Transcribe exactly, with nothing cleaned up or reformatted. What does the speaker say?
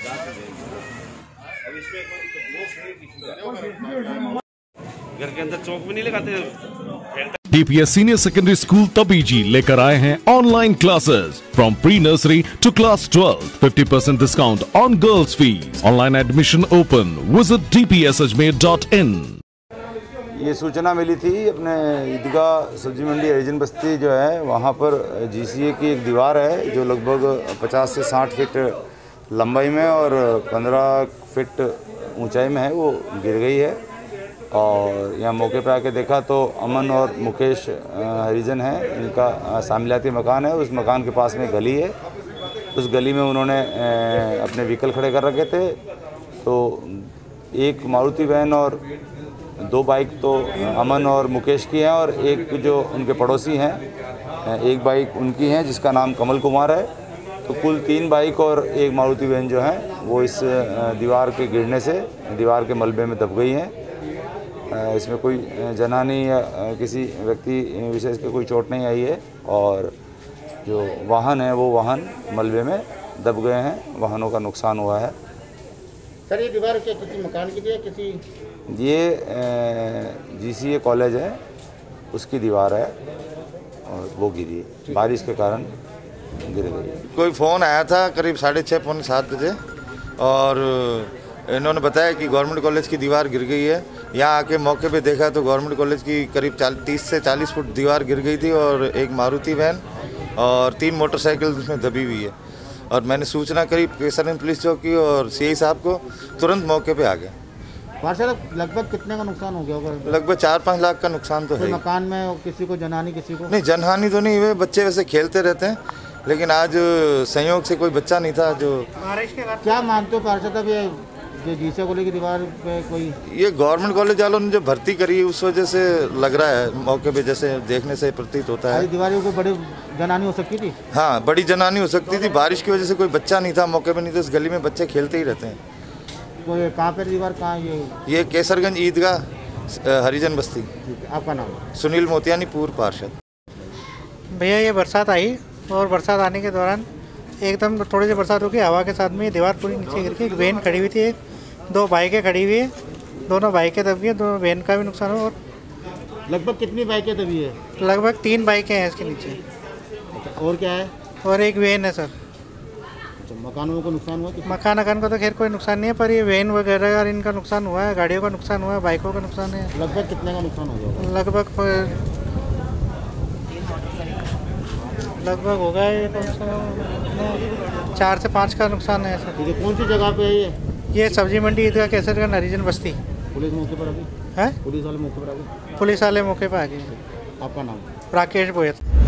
घर के अंदर चौक भी नहीं लगाते। DPS senior secondary school Tabiji लेकर आए हैं online classes from pre nursery to class twelve, fifty percent discount on girls fees. Online admission open. Visit D P S Ajmer dot in. ये सूचना मिली थी अपने ईदगाह सब्जी मंडी हरिजन बस्ती जो है वहाँ पर जीसीए की एक दीवार है जो लगभग पचास से साठ फीट लंबाई में और पंद्रह फीट ऊंचाई में है, वो गिर गई है। और यहाँ मौके पे आके देखा तो अमन और मुकेश हरिजन है, इनका सामिलाती मकान है। उस मकान के पास में गली है, उस गली में उन्होंने अपने व्हीकल खड़े कर रखे थे। तो एक मारुति वैन और दो बाइक तो अमन और मुकेश की हैं और एक जो उनके पड़ोसी हैं एक बाइक उनकी है जिसका नाम कमल कुमार है। तो कुल तीन बाइक और एक मारुति वैन जो है वो इस दीवार के गिरने से दीवार के मलबे में दब गई हैं। इसमें कोई जनहानि या किसी व्यक्ति विशेष के कोई चोट नहीं आई है और जो वाहन है वो वाहन मलबे में दब गए हैं, वाहनों का नुकसान हुआ है। सर ये दीवार क्या किसी मकान की थी या किसी? ये जीसीए कॉलेज है उसकी दीवार है और वो गिरी, बारिश के कारण गिर गई। कोई फ़ोन आया था करीब साढ़े छः पौने सात बजे और इन्होंने बताया कि गवर्नमेंट कॉलेज की दीवार गिर गई है। यहाँ आके मौके पे देखा तो गवर्नमेंट कॉलेज की करीब तीस से चालीस फुट दीवार गिर गई थी और एक मारुति वैन और तीन मोटरसाइकिल उसमें दबी हुई है। और मैंने सूचना करी केसरगंज पुलिस चौकी और सीआई साहब को, तुरंत मौके पे आ गए। लगभग कितने का नुकसान हो गया होगा? लगभग चार पाँच लाख का नुकसान तो है। मकान में किसी को जनहानि किसी को? नहीं, जनहानि तो नहीं हुई, बच्चे वैसे खेलते रहते हैं, लेकिन आज संयोग से कोई बच्चा नहीं था। जो क्या मानते हो पार्षद अब ये जो जीसीए कॉलेज की दीवार पे कोई ये गवर्नमेंट कॉलेज वालों ने जो भर्ती करी उस वजह से लग रहा है, मौके पे जैसे देखने से प्रतीत होता है। दीवारों को बड़ी जनहानि हो सकती थी। हाँ, बड़ी जनहानि हो सकती थी। बारिश की वजह से कोई बच्चा नहीं था मौके पे, नहीं तो इस गली में बच्चे खेलते ही रहते हैं। तो ये कहाँ पर दीवार कहाँ? ये ये केसरगंज ईदगाह हरिजन बस्ती। आपका नाम? सुनील मोतियानी, पूर्व पार्षद। भैया ये बरसात आई और बरसात आने के दौरान एकदम थोड़ी सी बरसात होगी, हवा के साथ में ये दीवार पूरी नीचे गिर के एक वैन खड़ी हुई थी, एक दो बाइकें खड़ी हुई है, दोनों बाइकें दबी हैं, दोनों वैन का भी नुकसान हुआ। और लगभग कितनी बाइकें दबी है? लगभग तीन बाइकें हैं इसके नीचे। और क्या है? और एक वैन है सर। अच्छा, मकानों को नुकसान हुआ? मकान अकान को तो खैर कोई नुकसान नहीं है, पर ये वैन वगैरह का इनका नुकसान हुआ है, गाड़ियों का नुकसान हुआ है, बाइकों का नुकसान है। लगभग कितने का नुकसान हो गया? लगभग लगभग होगा ये चार से पाँच का नुकसान है सर। ठीक है, कौन सी जगह पे है ये? ये सब्जी मंडी ईदगाह केसरगंज हरिजन बस्ती। पुलिस मौके पर आ गई? है? पुलिस वाले मौके पर आ गए? पुलिस वाले मौके पर आ गए। आपका नाम? राकेश बोयत।